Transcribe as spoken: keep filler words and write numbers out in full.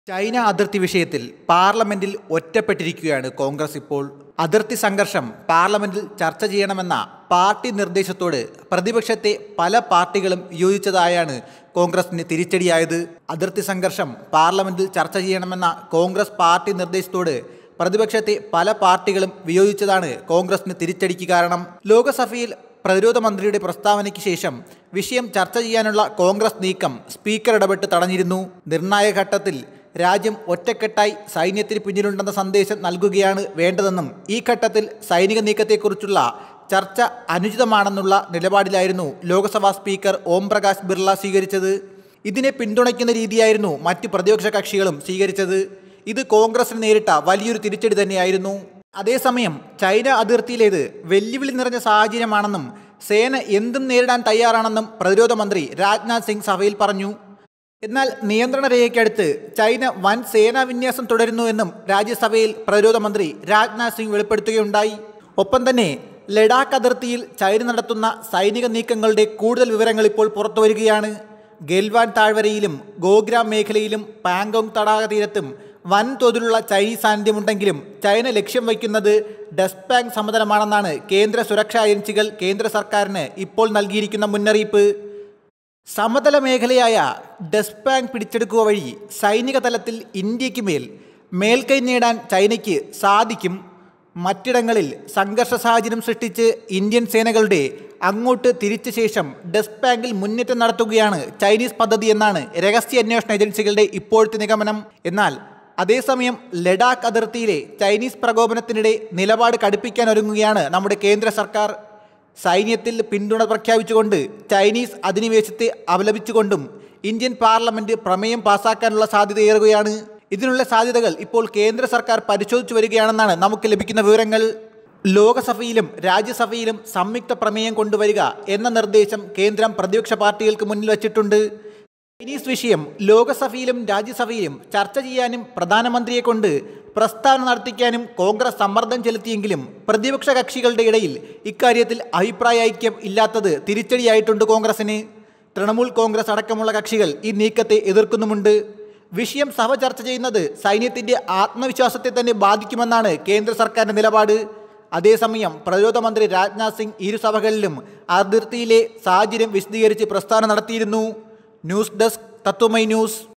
China അതിർത്തി വിഷയത്തിൽ പാർലമെന്റിൽ ഒറ്റപ്പെട്ടിരിക്കുകയാണ് കോൺഗ്രസ് ഇപ്പോൾ. അതിർത്തി സംഘർഷം പാർലമെന്റിൽ ചർച്ച ചെയ്യണമെന്ന പാർട്ടി നിർദ്ദേശത്തോട് പ്രതിപക്ഷത്തെ പല പാർട്ടികളും യോജിച്ചതായാണ് കോൺഗ്രസിന് തിരിച്ചടിയായത്. അതിർത്തി സംഘർഷം പാർലമെന്റിൽ ചർച്ച ചെയ്യണമെന്ന കോൺഗ്രസ് പാർട്ടി നിർദ്ദേശത്തോട് പ്രതിപക്ഷത്തെ പല പാർട്ടികളും വിയോജിച്ചതാണ് കോൺഗ്രസിന് തിരിച്ചടിക്ക് കാരണം. ലോക്സഭയിൽ പ്രതിരോധ മന്ത്രിയുടെ പ്രസ്താവനയ്ക്ക് ശേഷം വിഷയം ചർച്ച ചെയ്യാനുള്ള കോൺഗ്രസ് നീക്കം സ്പീക്കർ ഇടപെട്ട് തടഞ്ഞിരുന്നു. നിർണായക ഘട്ടത്തിൽ രാജ്യം ഒറ്റക്കെട്ടായി സൈന്യത്തിന് പിന്നിലുണ്ടെന്ന സന്ദേശം നൽകുകയാണ് വേണ്ടതെന്നും ഈ ഘട്ടത്തിൽ സൈനിക നീക്കത്തെക്കുറിച്ചുള്ള ചർച്ച അനുചിതമാണെന്നുള്ള നിലപാടിലായിരുന്നു ലോക്സഭാ സ്പീക്കർ ഓം പ്രകാശ് ബിർള സ്വീകരിച്ചത്. ഇതിനെ പിന്തുണയ്ക്കുന്ന രീതിയായിരുന്നു മറ്റ് പ്രതിപക്ഷ കക്ഷികളും സ്വീകരിച്ചത്. ഇത് കോൺഗ്രസിന് നേരിട്ട വലിയൊരു തിരിച്ചടി തന്നെയായിരുന്നു. അതേസമയം ചൈന അതിർത്തിയിലേത് വെല്ലുവിളി നിറഞ്ഞ സാഹചര്യമാണെന്നും സേന എന്തും നേരിടാൻ തയ്യാറാണെന്നും പ്രതിരോധ മന്ത്രി രാജ്നാഥ് സിംഗ് സഭയിൽ പറഞ്ഞു. എന്നാൽ നിയന്ത്രണ രേഖയ്ക്കടുത്ത് ചൈന വൻ സേനാ വിന്യാസം തുടരുന്നുവെന്നും രാജ്യസഭയിൽ പ്രതിരോധ മന്ത്രി രാജ്നാഥ് സിംഗ് വെളിപ്പെടുത്തുകയുണ്ടായി. ഒപ്പം തന്നെ ലഡാക്ക് അതിർത്തിയിൽ ചൈന നടത്തുന്ന സൈനിക നീക്കങ്ങളുടെ കൂടുതൽ വിവരങ്ങൾ ഇപ്പോൾ പുറത്തുവരികയാണ്. ഗെൽവാൻ താഴ്വരയിലും ഗോഗ്രാം മേഖലയിലും പാങ്കോങ് തടാക തീരത്തും വൻതോതിലുള്ള ചൈനീസ് സാന്നിധ്യമുണ്ടെങ്കിലും ചൈന ലക്ഷ്യം വയ്ക്കുന്നത് ഡെസ്പാങ് സമതലമാണെന്നാണ് കേന്ദ്ര സുരക്ഷാ ഏജൻസികൾ കേന്ദ്ര സർക്കാരിന് ഇപ്പോൾ നൽകിയിരിക്കുന്ന മുന്നറിയിപ്പ്. സമതല മേഖലയായ ഡെസ്പാങ് പിടിച്ചെടുക്കുക വഴി സൈനിക തലത്തിൽ ഇന്ത്യക്ക് മേൽ മേൽക്കൈ നേടാൻ ചൈനയ്ക്ക് സാധിക്കും. മറ്റിടങ്ങളിൽ സംഘർഷ സാഹചര്യം സൃഷ്ടിച്ച് ഇന്ത്യൻ സേനകളുടെ അങ്ങോട്ട് തിരിച്ച ശേഷം ഡെസ്പാങ്ങിൽ മുന്നേറ്റം നടത്തുകയാണ് ചൈനീസ് പദ്ധതി എന്നാണ് രഹസ്യാന്വേഷണ ഏജൻസികളുടെ ഇപ്പോഴത്തെ നിഗമനം. എന്നാൽ അതേസമയം ലഡാക്ക് അതിർത്തിയിലെ ചൈനീസ് പ്രകോപനത്തിനിടെ നിലപാട് കടുപ്പിക്കാൻ ഒരുങ്ങുകയാണ് നമ്മുടെ കേന്ദ്ര സർക്കാർ. സൈന്യത്തിൽ പിന്തുണ പ്രഖ്യാപിച്ചുകൊണ്ട് ചൈനീസ് അധിനിവേശത്തെ അപലപിച്ചുകൊണ്ടും ഇന്ത്യൻ പാർലമെന്റ് പ്രമേയം പാസാക്കാനുള്ള സാധ്യതയേറുകയാണ്. ഇതിനുള്ള സാധ്യതകൾ ഇപ്പോൾ കേന്ദ്ര സർക്കാർ പരിശോധിച്ചു വരികയാണെന്നാണ് നമുക്ക് ലഭിക്കുന്ന വിവരങ്ങൾ. ലോകസഭയിലും രാജ്യസഭയിലും സംയുക്ത പ്രമേയം കൊണ്ടുവരിക എന്ന നിർദ്ദേശം കേന്ദ്രം പ്രതിപക്ഷ പാർട്ടികൾക്ക് മുന്നിൽ വച്ചിട്ടുണ്ട്. ചൈനീസ് വിഷയം ലോകസഭയിലും രാജ്യസഭയിലും ചർച്ച ചെയ്യാനും പ്രധാനമന്ത്രിയെ കൊണ്ട് പ്രസ്താവന നടത്തിക്കാനും കോൺഗ്രസ് സമ്മർദ്ദം ചെലുത്തിയെങ്കിലും പ്രതിപക്ഷ കക്ഷികളുടെ ഇടയിൽ ഇക്കാര്യത്തിൽ അഭിപ്രായ ഐക്യം ഇല്ലാത്തത് തിരിച്ചടിയായിട്ടുണ്ട് കോൺഗ്രസിന്. തൃണമൂൽ കോൺഗ്രസ് അടക്കമുള്ള കക്ഷികൾ ഈ നീക്കത്തെ എതിർക്കുന്നുമുണ്ട്. വിഷയം സഭ ചർച്ച ചെയ്യുന്നത് സൈന്യത്തിൻ്റെ ആത്മവിശ്വാസത്തെ തന്നെ ബാധിക്കുമെന്നാണ് കേന്ദ്ര സർക്കാരിൻ്റെ നിലപാട്. അതേസമയം പ്രതിരോധ മന്ത്രി രാജ്നാഥ് സിംഗ് ഇരു സഭകളിലും അതിർത്തിയിലെ സാഹചര്യം വിശദീകരിച്ച് പ്രസ്താവന നടത്തിയിരുന്നു. News desk Tatwamayi news.